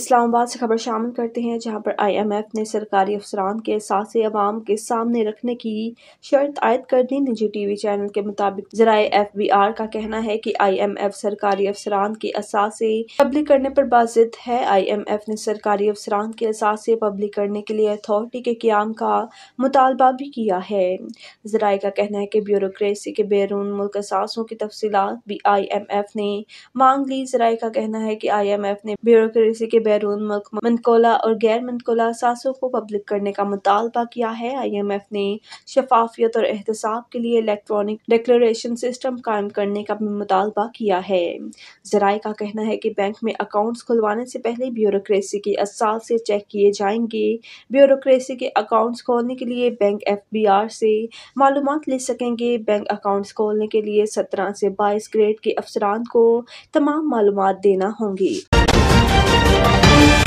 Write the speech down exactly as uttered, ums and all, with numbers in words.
اسلام آباد سے خبر شامل کرتے ہیں، جہاں پر آئی ایم ایف نے سرکاری افسران کے اثاثے عوام کے سامنے رکھنے کی شرط عائد کر دی۔ نجی ٹی وی چینل کے مطابق ذرائع ایف بی آر کا کہنا ہے کہ آئی ایم ایف سرکاری افسران کے اثاثے پبلک کرنے پر باضد ہے۔ آئی ایم ایف نے سرکاری افسران کے اثاثے پبلک کرنے کے لیے اتھارٹی کے قیام کا مطالبہ بھی کیا ہے۔ ذرائع کا کہنا ہے کہ بیوروکریسی کے بیرون ملک اثاثوں کی تفصیلات بھی آئی ایم ایف نے مانگ لی۔ ذرائع کا کہنا ہے کہ آئی ایم ایف نے بیوروکریسی کے بیرون ملک منقولہ اور غیر منقولہ اثاثوں کو پبلک کرنے کا مطالبہ کیا ہے۔ آئی ایم ایف نے شفافیت اور احتساب کے لیے الیکٹرانک ڈکلریشن سسٹم قائم کرنے کا بھی مطالبہ کیا ہے۔ ذرائع کا کہنا ہے کہ بینک میں اکاؤنٹس کھلوانے سے پہلے بیوروکریسی کے اثاثے چیک کیے جائیں گے۔ بیوروکریسی کے اکاؤنٹس کھولنے کے لیے بینک ایف بی آر سے معلومات لے سکیں گے۔ بینک اکاؤنٹس کھولنے کے لیے سترہ سے بائیس گریڈ کے افسران کو تمام معلومات دینا ہوں گی۔